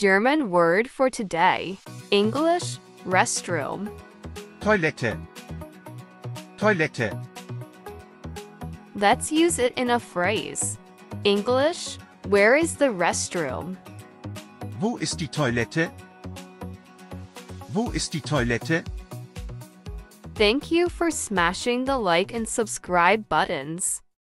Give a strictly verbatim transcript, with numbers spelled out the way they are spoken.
German word for today. English, restroom. Toilette. Toilette. Let's use it in a phrase. English, where is the restroom? Wo ist die Toilette? Wo ist die Toilette? Thank you for smashing the like and subscribe buttons.